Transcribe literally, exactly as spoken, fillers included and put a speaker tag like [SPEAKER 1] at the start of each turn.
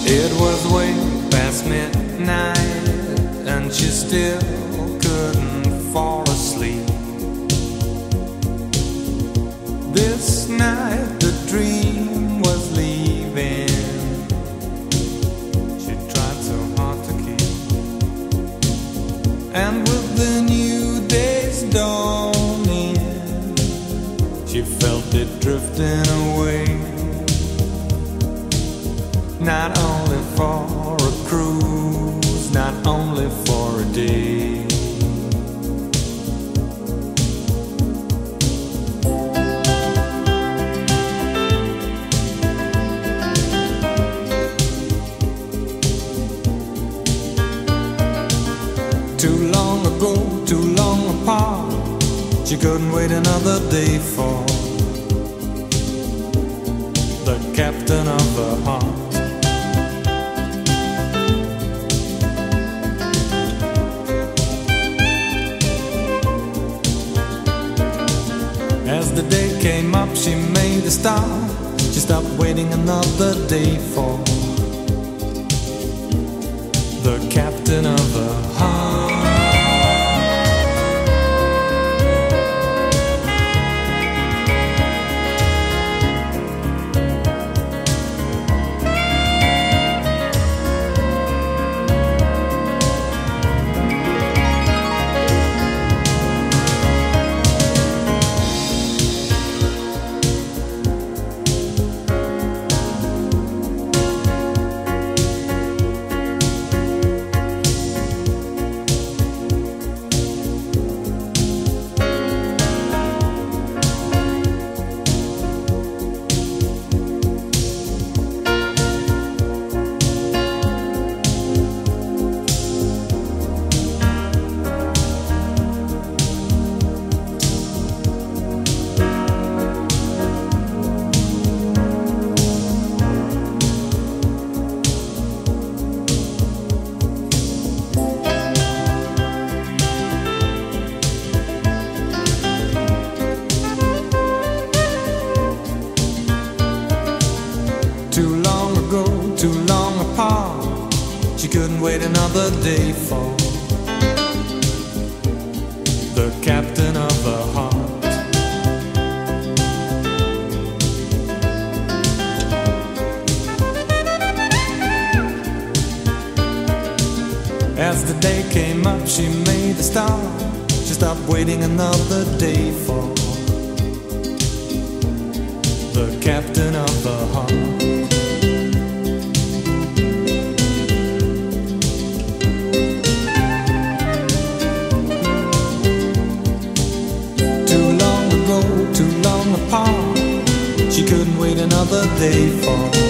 [SPEAKER 1] It was way past midnight and she still couldn't fall asleep. This night the dream was leaving. She tried so hard to keep. And with the new day's dawning, she felt it drifting away. Not only for a cruise, not only for a day. Too long ago, too long apart, she couldn't wait another day for the captain of her heart. As the day came up, she made a start. She stopped waiting another day for the captain of her heart. Too long ago, too long apart, she couldn't wait another day for the captain of her heart. As the day came up, she made a start. She stopped waiting another day for the captain of her heart. Too long ago, too long apart, she couldn't wait another day for